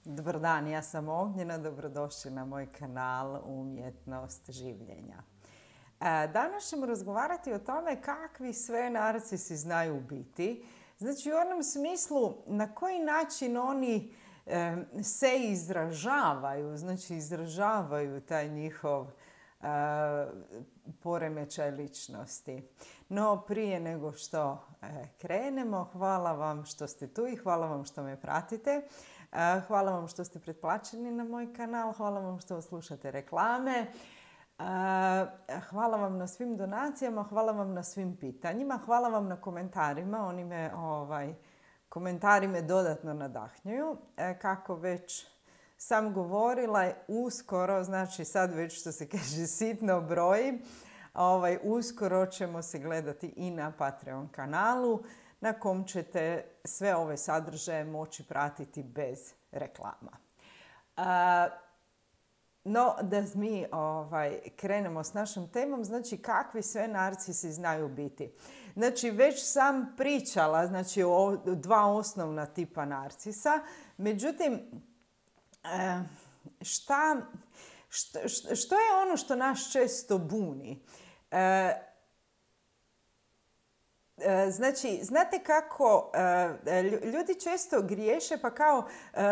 Dobar dan, ja sam Ognjena, dobrodošli na moj kanal Umjetnost življenja. Danas ćemo razgovarati o tome kakvi sve narcisi znaju biti. Znači u onom smislu na koji način oni se izražavaju, znači izražavaju taj njihov poremećaj ličnosti. No prije nego što krenemo, hvala vam što ste tu i hvala vam što me pratite. Hvala vam što ste pretplaćeni na moj kanal, hvala vam što slušate reklame, hvala vam na svim donacijama, hvala vam na svim pitanjima, hvala vam na komentarima, komentari me dodatno nadahnjuju. Kako već sam govorila, uskoro, znači sad već što se kaže sitno broji, uskoro ćemo se gledati i na Patreon kanalu na kom ćete sve ove sadržaje moći pratiti bez reklama. No, da mi krenemo s našom temom, znači kakvi sve narcisi znaju biti. Znači, već sam pričala znači, o dva osnovna tipa narcisa, međutim, što je ono što nas često buni? Znači, znate kako ljudi često griješe pa kao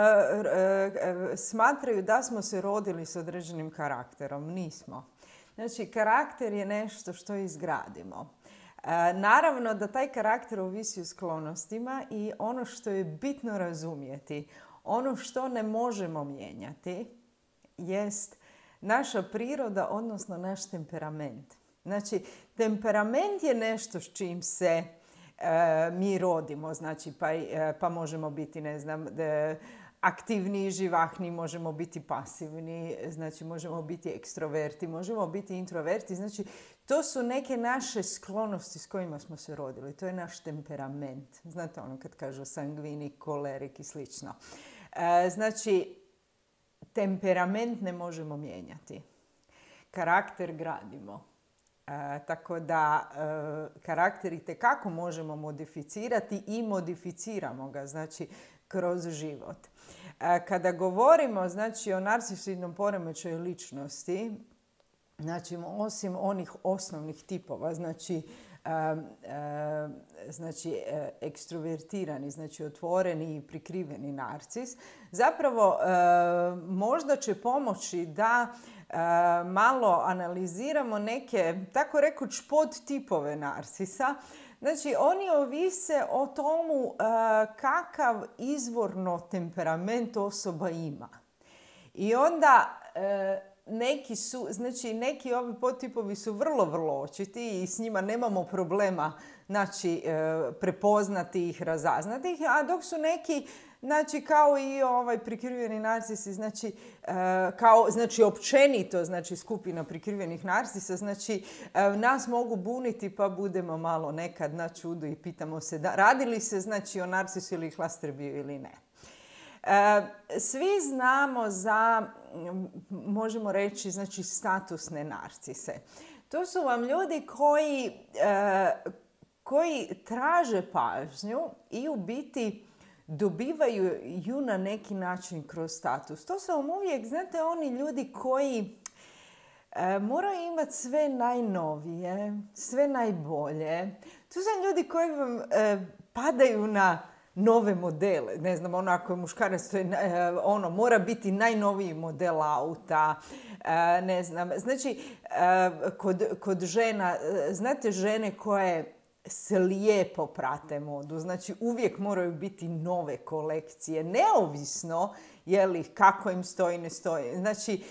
smatraju da smo se rodili s određenim karakterom. Nismo. Znači, karakter je nešto što izgradimo. Naravno da taj karakter ovisi o sklonostima i ono što je bitno razumjeti, ono što ne možemo mijenjati jest naša priroda, odnosno naš temperament. Znači, temperament je nešto s čim se mi rodimo, znači pa možemo biti, ne znam, aktivni, živahni, možemo biti pasivni, znači možemo biti ekstroverti, možemo biti introverti, znači to su neke naše sklonosti s kojima smo se rodili, to je naš temperament. Znate ono kad kažu sangvinik, kolerik i slično. Znači, temperament ne možemo mijenjati. Karakter gradimo. Tako da karakter itekako možemo modificirati i modificiramo ga, znači kroz život. Kada govorimo znači, o narcisoidnom poremećaju ličnosti, znači osim onih osnovnih tipova, znači ekstrovertirani, znači otvoreni i prikriveni narcis, zapravo možda će pomoći da malo analiziramo neke, tako rekuć, podtipove narcisa. Znači, oni ovise o tomu kakav izvorno temperament osoba ima. I onda neki ovi podtipovi su vrlo, vrlo očiti i s njima nemamo problema znači, prepoznati ih, razaznati ih, a dok su neki znači, kao i prikriveni narcisi, znači općenito znači, skupina prikrivenih narcisa, znači nas mogu buniti pa budemo malo nekad na čudu i pitamo se radi li se znači, o narcisu ili hlasterbiju ili ne. Svi znamo za, možemo reći, znači statusne narcise. To su vam ljudi koji traže pažnju i u biti dobivaju ju na neki način kroz status. To su vam uvijek, znate, oni ljudi koji moraju imati sve najnovije, sve najbolje. To su ljudi koji vam padaju na nove modele. Ne znam, ako je muškarac, to je, mora biti najnoviji model auta. Ne znam, znači, kod žena, znate žene koje se lijepo prate modu. Znači, uvijek moraju biti nove kolekcije, neovisno je li kako im stoji, ne stoji. Znači,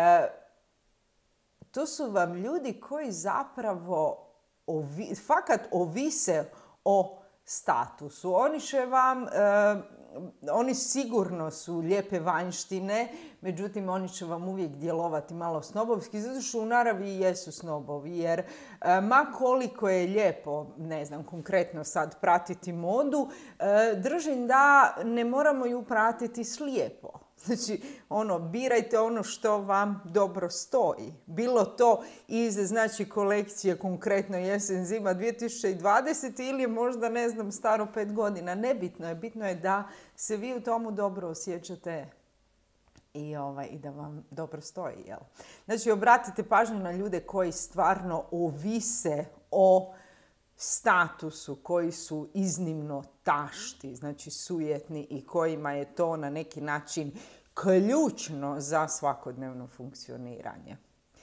to su vam ljudi koji zapravo fakat ovise o statusu. Oni će vam, oni sigurno su lijepe vanjštine, međutim oni će vam uvijek djelovati malo snobovski, zato što u naravi jesu snobovi, jer ma koliko je lijepo, ne znam, konkretno sad pratiti modu, držim da ne moramo ju pratiti slijepo. Znači, birajte ono što vam dobro stoji. Bilo to iz, znači, kolekcije konkretno jesen zima 2020 ili je možda, ne znam, staro 5 godina. Nebitno je. Bitno je da se vi u tomu dobro osjećate i da vam dobro stoji. Jel? Znači, obratite pažnju na ljude koji stvarno ovise o statusu, koji su iznimno tašti, znači sujetni i kojima je to na neki način ključno za svakodnevno funkcioniranje.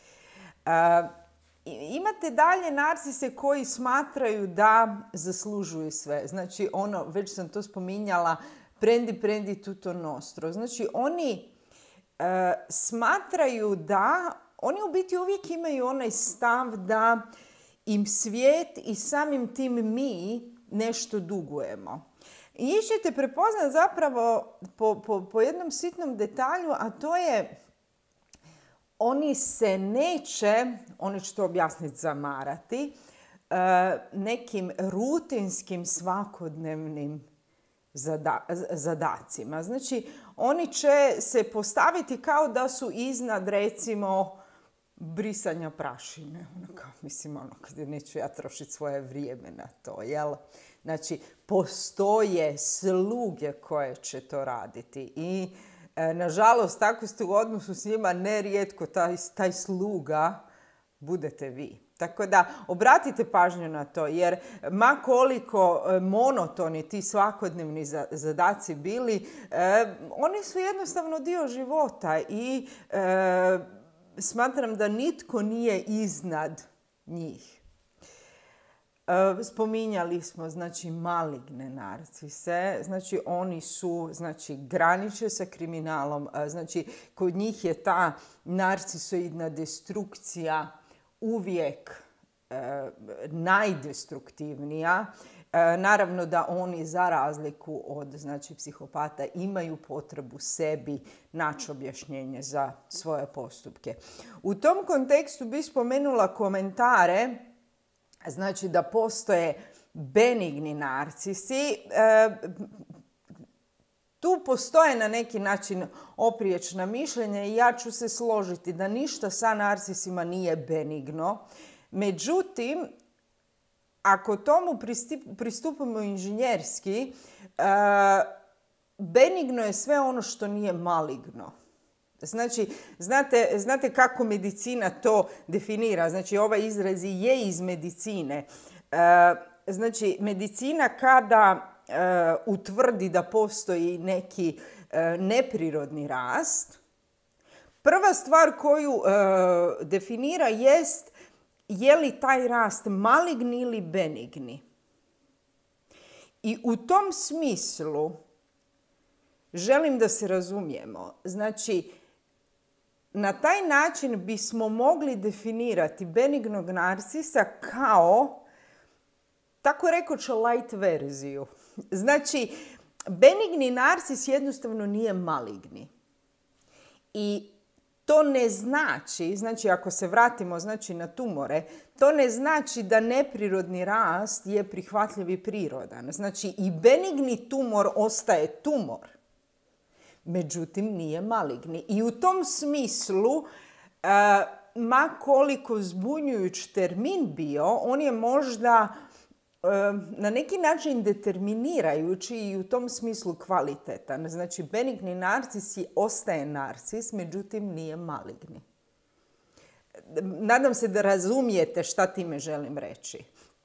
Imate dalje narcise koji smatraju da zaslužuju sve. Znači, već sam to spominjala, prendi tutto nostro. Znači, oni smatraju da, oni u biti uvijek imaju onaj stav da im svijet i samim tim mi nešto dugujemo. I njih ćete prepoznati zapravo po jednom sitnom detalju, a to je oni se neće, oni ću to objasniti, zamarati nekim rutinskim svakodnevnim zadacima. Znači, oni će se postaviti kao da su iznad, recimo, brisanja prašine. Kad neću ja trošiti svoje vrijeme na to, jel? Znači, postoje sluge koje će to raditi i nažalost, tako ste u odnosu s njima, nerijetko taj sluga budete vi. Tako da, obratite pažnju na to, jer ma koliko monotoni ti svakodnevni zadaci bili, oni su jednostavno dio života i smatram da nitko nije iznad njih. Spominjali smo, znači, maligne narcise, znači oni su, znači, graniče sa kriminalom, znači kod njih je ta narcisoidna destrukcija uvijek najdestruktivnija. Naravno da oni, za razliku od, znači, psihopata, imaju potrebu sebi naći objašnjenje za svoje postupke. U tom kontekstu bih spomenula komentare, znači da postoje benigni narcisi. Tu postoje na neki način opriječna mišljenja i ja ću se složiti da ništa sa narcisima nije benigno. Međutim, ako tomu pristupimo inženjerski, benigno je sve ono što nije maligno. Znači, znate kako medicina to definira? Znači, ovaj izraz je iz medicine. Znači, medicina kada utvrdi da postoji neki neprirodni rast, prva stvar koju definira jest je li taj rast maligni ili benigni. I u tom smislu želim da se razumijemo. Znači, na taj način bismo mogli definirati benignog narcisa kao, tako rekoć, light verziju. Znači, benigni narcis jednostavno nije maligni. I to ne znači, ako se vratimo, znači, na tumore, to ne znači da neprirodni rast je prihvatljiv i prirodan. Znači, i benigni tumor ostaje tumor. Međutim, nije maligni. I u tom smislu, ma koliko zbunjujuć termin bio, on je možda na neki način determinirajući i u tom smislu kvalitetan. Znači, benigni narcis ostaje narcis, međutim nije maligni. Nadam se da razumijete šta time želim reći.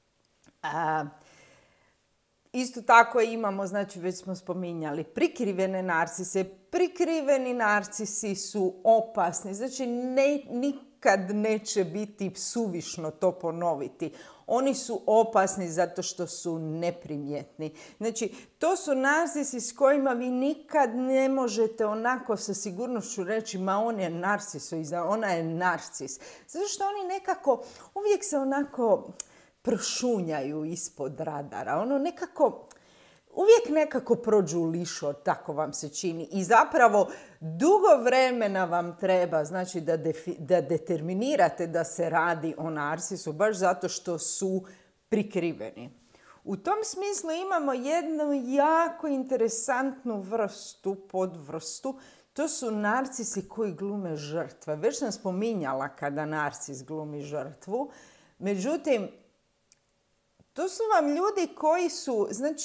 Isto tako imamo, znači već smo spominjali, prikrivene narcise. Prikriveni narcisi su opasni, znači nikad neće biti suvišno to ponoviti. Oni su opasni zato što su neprimjetni. Znači, to su narcisi s kojima vi nikad ne možete onako sa sigurnošću reći ma on je narcisoidan, ona je narcis. Zato što oni nekako uvijek se onako prošunjaju ispod radara. Uvijek nekako prođu lišo, tako vam se čini. I zapravo dugo vremena vam treba, znači, da determinirate da se radi o narcisu, baš zato što su prikriveni. U tom smislu imamo jednu jako interesantnu podvrstu. To su narcisi koji glume žrtve. Već sam spominjala kada narcis glumi žrtvu. Međutim, to su vam ljudi koji su, znači,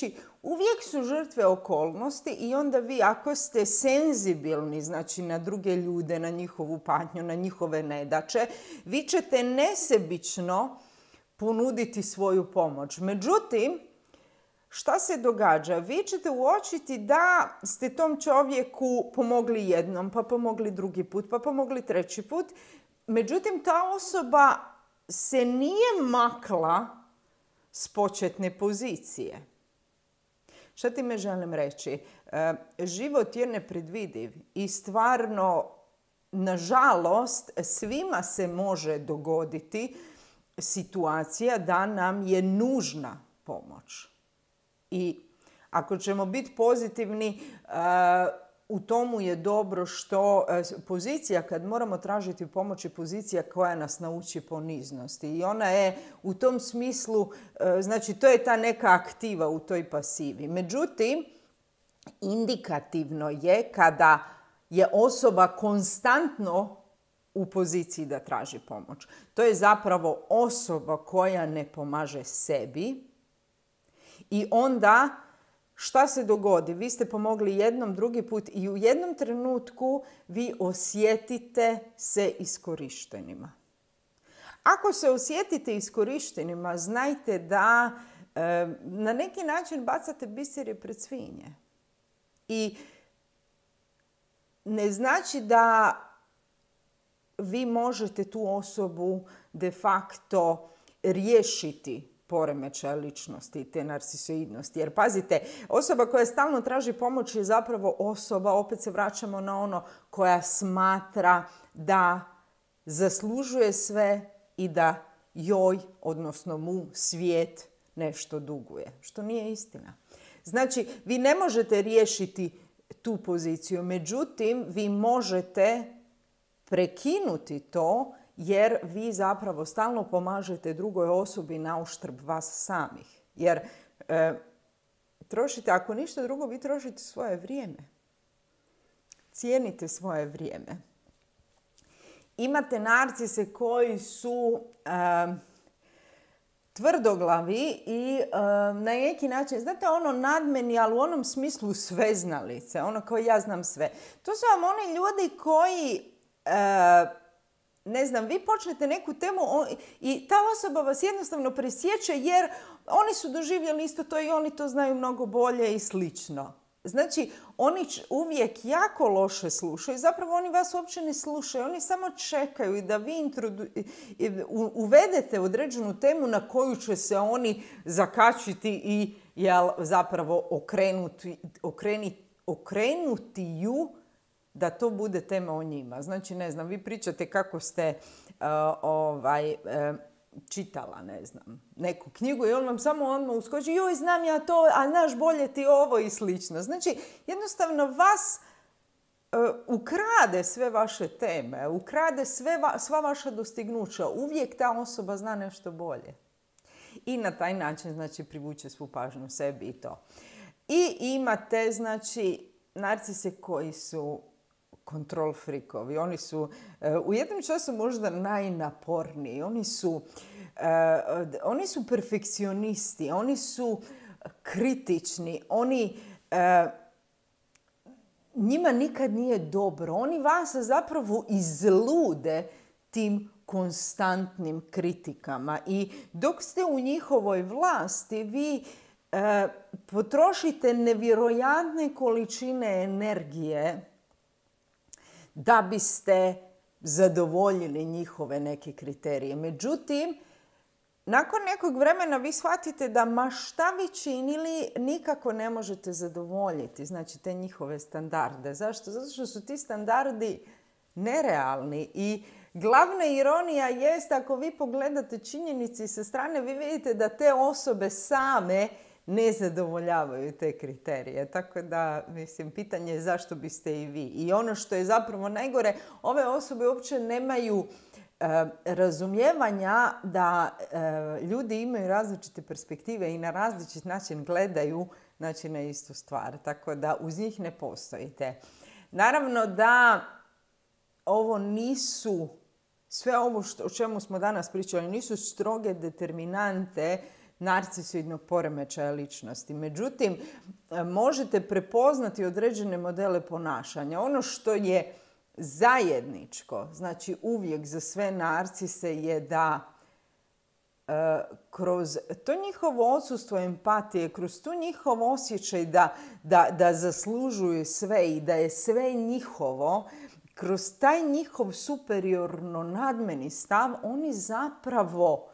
uvijek su žrtve okolnosti i onda vi ako ste senzibilni, znači na druge ljude, na njihovu patnju, na njihove nedaće, vi ćete nesebično ponuditi svoju pomoć. Međutim, šta se događa? Vi ćete uočiti da ste tom čovjeku pomogli jednom, pa pomogli drugi put, pa pomogli treći put. Međutim, ta osoba se nije makla s početne pozicije. Šta ti me želim reći? Život je nepredvidiv i stvarno, nažalost, svima se može dogoditi situacija da nam je nužna pomoć. I ako ćemo biti pozitivni, u tomu je dobro što pozicija kad moramo tražiti pomoć je pozicija koja nas nauči poniznosti. I ona je u tom smislu, znači to je ta neka aktiva u toj pasivi. Međutim, indikativno je kada je osoba konstantno u poziciji da traži pomoć. To je zapravo osoba koja ne pomaže sebi i onda šta se dogodi? Vi ste pomogli jednom, drugi put i u jednom trenutku vi osjetite se iskorištenima. Ako se osjetite iskorištenima, znajte da na neki način bacate biserje pred svinje. I ne znači da vi možete tu osobu de facto riješiti poremećaja ličnosti i te narcisoidnosti. Jer pazite, osoba koja stalno traži pomoć je zapravo osoba, opet se vraćamo na ono, koja smatra da zaslužuje sve i da joj, odnosno mu, svijet nešto duguje. Što nije istina. Znači, vi ne možete riješiti tu poziciju, međutim, vi možete prekinuti to jer vi zapravo stalno pomažete drugoj osobi na uštrb vas samih. Jer trošite, ako ništa drugo, vi trošite svoje vrijeme. Cijenite svoje vrijeme. Imate narcise koji su tvrdoglavi i na neki način, znate ono nadmeni, ali u onom smislu sveznalice, ono kao ja znam sve. To su vam oni ljudi koji ne znam, vi počnete neku temu i ta osoba vas jednostavno presjeće jer oni su doživjeli isto to i oni to znaju mnogo bolje i slično. Znači, oni uvijek jako loše slušaju. Zapravo oni vas uopće ne slušaju. Oni samo čekaju da vi uvedete određenu temu na koju će se oni zakačiti i zapravo okrenuti ju da to bude tema o njima. Znači, ne znam, vi pričate kako ste čitala, ne znam, neku knjigu i on vam samo odmah uskoči, joj, znam ja to, a znaš, bolje ti ovo i slično. Znači, jednostavno vas ukrade sve vaše teme, ukrade sva vaša dostignuća. Uvijek ta osoba zna nešto bolje. I na taj način, znači, privuče svu pažnju sebi i to. I imate, znači, narcise koji su kontrol frikovi. Oni su u jednom času možda najnaporniji. Oni su perfekcionisti. Oni su kritični. Njima nikad nije dobro. Oni vas zapravo izlude tim konstantnim kritikama. I dok ste u njihovoj vlasti, vi potrošite nevjerojatne količine energije da biste zadovoljili njihove neke kriterije. Međutim, nakon nekog vremena vi shvatite da ma šta vi činili nikako ne možete zadovoljiti, znači te njihove standarde. Zašto? Zato što su ti standardi nerealni i glavna ironija jest ako vi pogledate činjenici sa strane, vi vidite da te osobe same ne zadovoljavaju te kriterije. Tako da, mislim, pitanje je zašto biste i vi. I ono što je zapravo najgore, ove osobe uopće nemaju razumijevanja da ljudi imaju različite perspektive i na različit način gledaju, znači, na istu stvar. Tako da uz njih ne postojite. Naravno da ovo nisu, sve ovo o čemu smo danas pričali, nisu stroge determinante narcisoidnog poremećaja ličnosti. Međutim, možete prepoznati određene modele ponašanja. Ono što je zajedničko, znači uvijek za sve narcise, je da kroz to njihovo odsustvo empatije, kroz tu njihov osjećaj da zaslužuju sve i da je sve njihovo, kroz taj njihov superiorno nadmeni stav, oni zapravo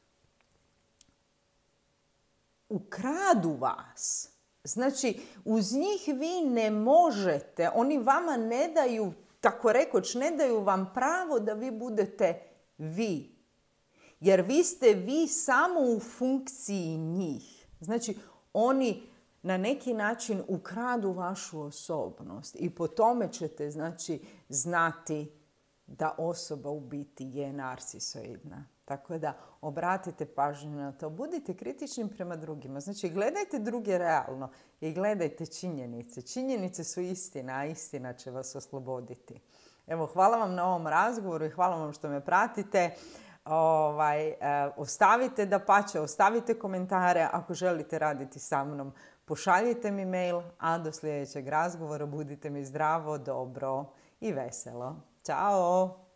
ukradu vas. Znači, uz njih vi ne možete, oni vama ne daju, tako rekoć, ne daju vam pravo da vi budete vi. Jer vi ste vi samo u funkciji njih. Znači, oni na neki način ukradu vašu osobnost i po tome ćete, znači, znati da osoba u biti je narcisoidna. Tako da obratite pažnju na to. Budite kritični prema drugima. Znači, gledajte druge realno i gledajte činjenice. Činjenice su istina, a istina će vas osloboditi. Evo, hvala vam na ovom razgovoru i hvala vam što me pratite. Ostavite ostavite komentare. Ako želite raditi sa mnom, pošaljite mi mail, a do sljedećeg razgovora budite mi zdravo, dobro i veselo. Ćao!